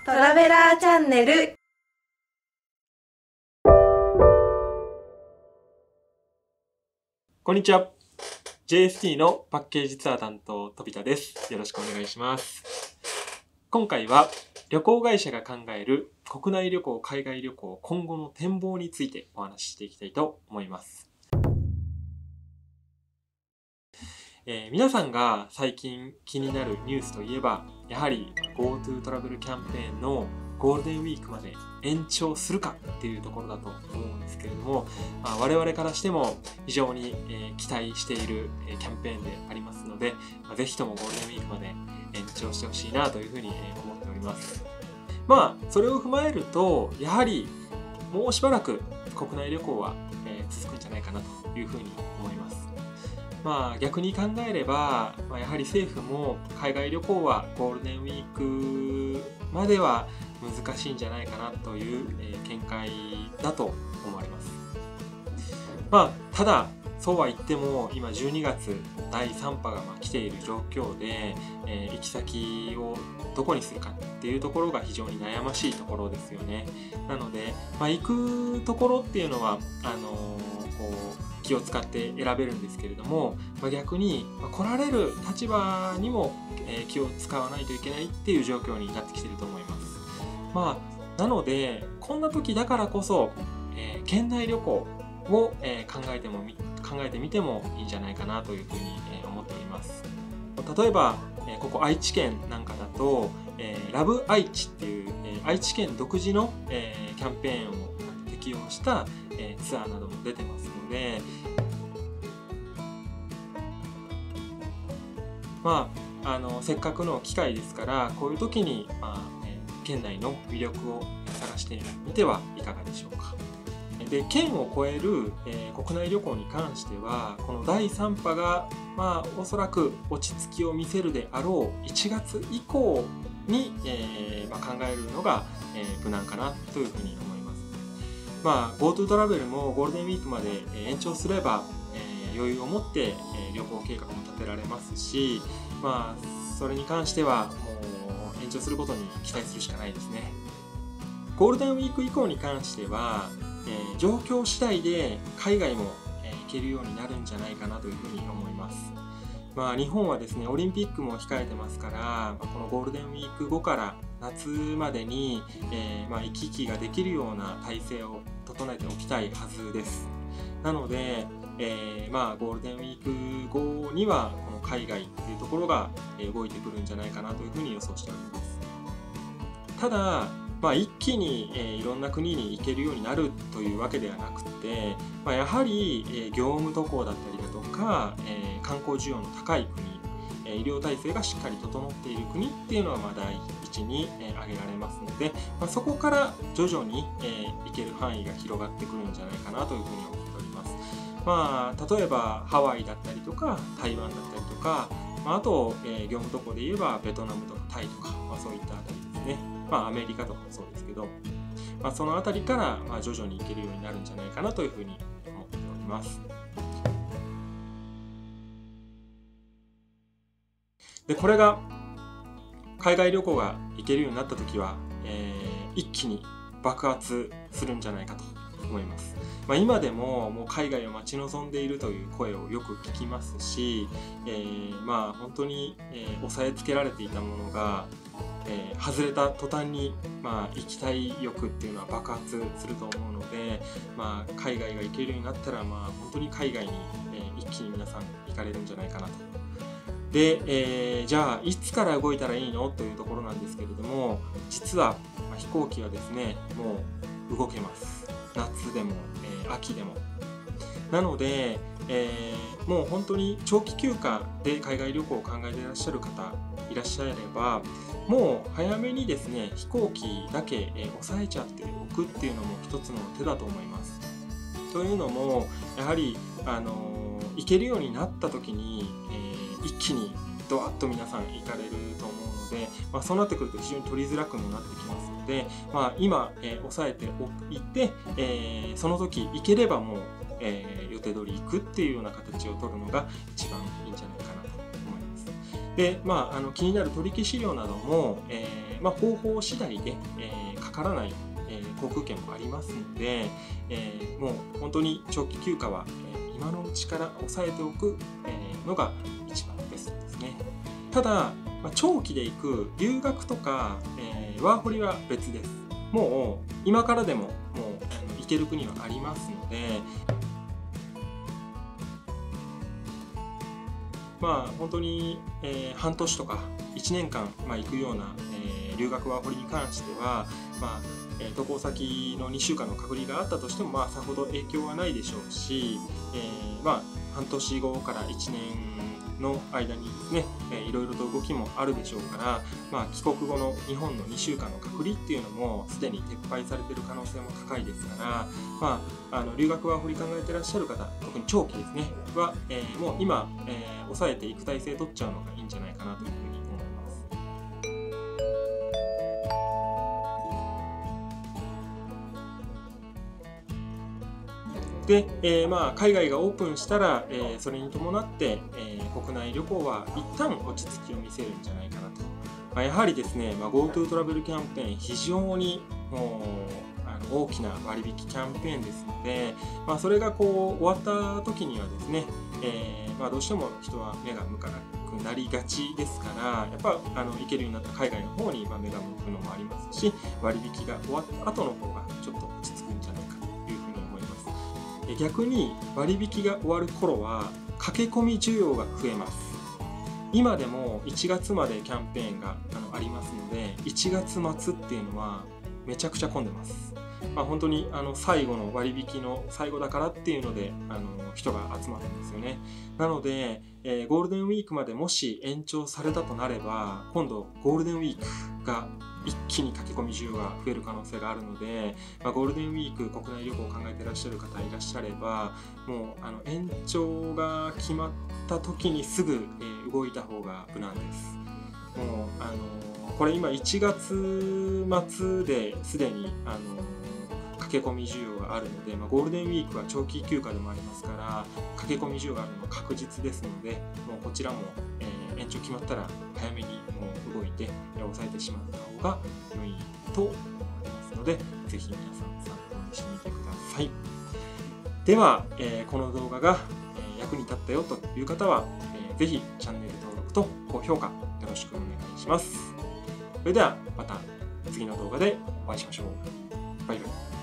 トラベラーチャンネル。 こんにちは。JST のパッケージツアー担当飛田です。よろしくお願いします。今回は旅行会社が考える国内旅行、海外旅行今後の展望についてお話ししていきたいと思います。皆さんが最近気になるニュースといえば、やはり GoTo トラベルキャンペーンのゴールデンウィークまで延長するかっていうところだと思うんですけれども、我々からしても非常に期待しているキャンペーンでありますので、ぜひともゴールデンウィークまで延長してほしいなというふうに思っております。それを踏まえると、やはりもうしばらく国内旅行は続くんじゃないかなというふうに思います。逆に考えれば、やはり政府も海外旅行はゴールデンウィークまでは難しいんじゃないかなという見解だと思われます。ただそうは言っても今12月第3波が来ている状況で、行き先をどこにするかっていうところが非常に悩ましいところですよね。なので、行くところっていうのは気を使って選べるんですけれども、逆に来られる立場にも気を使わないといけないっていう状況になってきていると思います。なのでこんな時だからこそ、県内旅行を考えてみてもいいんじゃないかなというふうに思っております。例えばここ愛知県なんかだとラブ愛知っていう愛知県独自のキャンペーンを適用したツアーなども出てますので、せっかくの機会ですから、こういう時に、県内の魅力を探してみてはいかがでしょうか。で、県を越える、国内旅行に関しては、この第3波が、おそらく落ち着きを見せるであろう1月以降に、考えるのが、無難かなというふうに思います。GoTo トラベルもゴールデンウィークまで延長すれば、余裕を持って旅行計画も立てられますし、それに関してはもう延長することに期待するしかないですね。ゴールデンウィーク以降に関しては、状況次第で海外も行けるようになるんじゃないかなというふうに思います。日本はですね、オリンピックも控えてますから、このゴールデンウィーク後から夏までに、行き来ができるような体制を整えておきたいはずです。なので、ゴールデンウィーク後にはこの海外っていうところが動いてくるんじゃないかなというふうに予想しております。ただ、一気にいろんな国に行けるようになるというわけではなくて、やはり業務渡航だったりだとか、観光需要の高い国、医療体制がしっかり整っている国っていうのは第一に挙げられますので、そこから徐々に行ける範囲が広がってくるんじゃないかなというふうに思っております。例えばハワイだったりとか台湾だったりとか、あと業務渡航で言えばベトナムとかタイとか、そういったあたりですね。アメリカとかもそうですけど、そのあたりから徐々に行けるようになるんじゃないかなというふうに思っております。で、これが海外旅行が行けるようになった時は、一気に爆発するんじゃないかと思います。今でももう海外を待ち望んでいるという声をよく聞きますし、本当に抑えつけられていたものが外れた途端に、行きたい欲っていうのは爆発すると思うので、海外が行けるようになったら、本当に海外に、一気に皆さん行かれるんじゃないかなと。で、じゃあいつから動いたらいいのというところなんですけれども、実は、飛行機はですね、もう動けます。夏でも、秋でも。なので、もう本当に長期休暇で海外旅行を考えていらっしゃる方いらっしゃれば、もう早めにですね、飛行機だけ抑えちゃっておくっていうのも一つの手だと思います。というのも、やはり行けるようになった時に、一気にドワッと皆さん行かれると思うので、そうなってくると非常に取りづらくもなってきますので、今、抑えておいて、その時行ければもう、予定通り行くっていうような形を取るのが一番いいんじゃないかなと思います。 で、気になる取引資料なども、方法次第で、かからない、航空券もありますので、もう本当に長期休暇は、今のうちから押さえておく、のが一番ベストですね。ただ、長期で行く留学とか、ワーホリは別です。もう今からでももう行ける国はありますので、本当に、半年とか1年間、行くような、留学ワーホリに関しては、渡航先の2週間の隔離があったとしても、さほど影響はないでしょうし、半年後から1年の間にですね、いろいろと動きもあるでしょうから、帰国後の日本の2週間の隔離っていうのもすでに撤廃されている可能性も高いですから、留学ワーホリ考えてらっしゃる方、特に長期ですねは、もう今、抑えていく体制取っちゃうのがいいんじゃないかなというふうに思います。で、海外がオープンしたら、それに伴って、国内旅行は一旦落ち着きを見せるんじゃないかなと。やはりですね、GoTo トラベルキャンペーン非常に大きな割引キャンペーンですので、それがこう終わった時にはですね、どうしても人は目が向かなくなりがちですから、やっぱ行けるようになった海外の方に目が向くのもありますし、割引が終わった後の方がちょっと落ち着くんじゃないかというふうに思います。逆に割引が終わる頃は駆け込み需要が増えます。今でも1月までキャンペーンがありますので、1月末っていうのはめちゃくちゃ混んでます。本当に最後の割引の最後だからっていうので人が集まるんですよね。なので、ゴールデンウィークまでもし延長されたとなれば、今度ゴールデンウィークが一気に駆け込み需要が増える可能性があるので、ゴールデンウィーク国内旅行を考えていらっしゃる方いらっしゃれば、もう延長が決まった時にすぐ、動いた方が無難です。もうこれ今1月末ですでに駆け込み需要があるので、ゴールデンウィークは長期休暇でもありますから、駆け込み需要があるのは確実ですので、もうこちらも、延長決まったら早めにもう動いて抑えてしまった方が良いと思いますので、ぜひ皆さん参考にしてみてください。では、この動画が、役に立ったよという方は、ぜひチャンネル登録と高評価よろしくお願いします。それではまた次の動画でお会いしましょう。バイバイ。